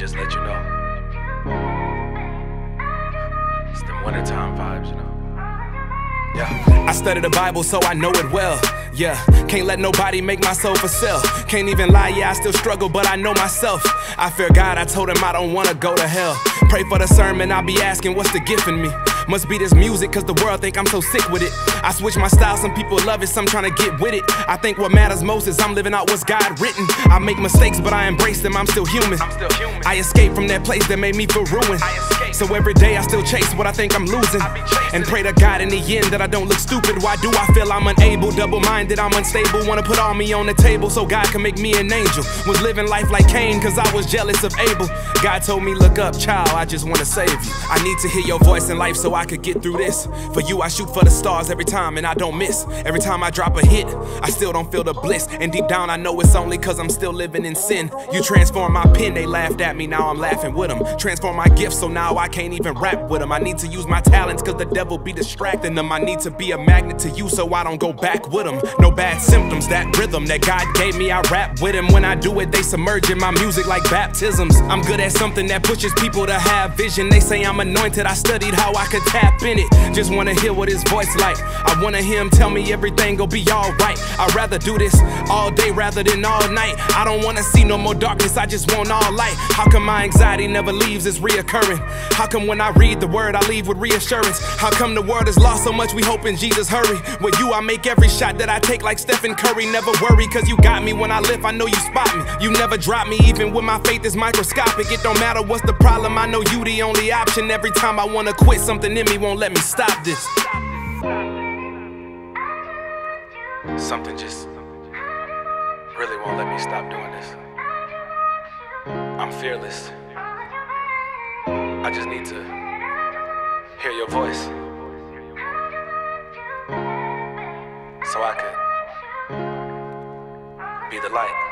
just let you know. It's them wintertime vibes, you know. Yeah. I study the Bible, so I know it well. Yeah, can't let nobody make my soul for sale. Can't even lie, yeah, I still struggle, but I know myself. I fear God, I told him I don't wanna go to hell. Pray for the sermon, I'll be asking what's the gift in me. Must be this music, cause the world think I'm so sick with it. I switch my style, some people love it, some trying to get with it. I think what matters most is I'm living out what's God written. I make mistakes, but I embrace them, I'm still human. I escaped from that place that made me feel ruined. So every day I still chase what I think I'm losing. And pray to God in the end that I don't look stupid. Why do I feel I'm unable, double-minded, I'm unstable? Wanna put all me on the table so God can make me an angel. Was living life like Cain cause I was jealous of Abel. God told me, look up, child, I just wanna save you. I need to hear your voice in life so I could get through this. For you I shoot for the stars every time and I don't miss. Every time I drop a hit, I still don't feel the bliss. And deep down I know it's only cause I'm still living in sin. You transform my pen, they laughed at me, now I'm laughing with them. Transform my gifts so now I can't even rap with them. I need to use my talents cause the devil be distracting them. I need to be a magnet to you so I don't go back with them. No bad symptoms, that rhythm that God gave me, I rap with him. When I do it, they submerge in my music like baptisms. I'm good at something that pushes people to have vision. They say I'm anointed, I studied how I could tap in it. Just wanna hear what his voice like. I wanna hear him tell me everything gon' be alright. I'd rather do this all day rather than all night. I don't wanna see no more darkness, I just want all light. How come my anxiety never leaves, it's reoccurring? How come when I read the word, I leave with reassurance? How come the world is lost so much, we hoping Jesus hurry? With you, I make every shot that I take like Stephen Curry. Never worry, cause you got me when I lift, I know you spot me. You never drop me, even when my faith is microscopic. It don't matter what's the problem, I know you the only option. Every time I wanna quit, something in me won't let me stop this. Something just really won't let me stop doing this. I'm fearless. I just need to hear your voice so I could be the light.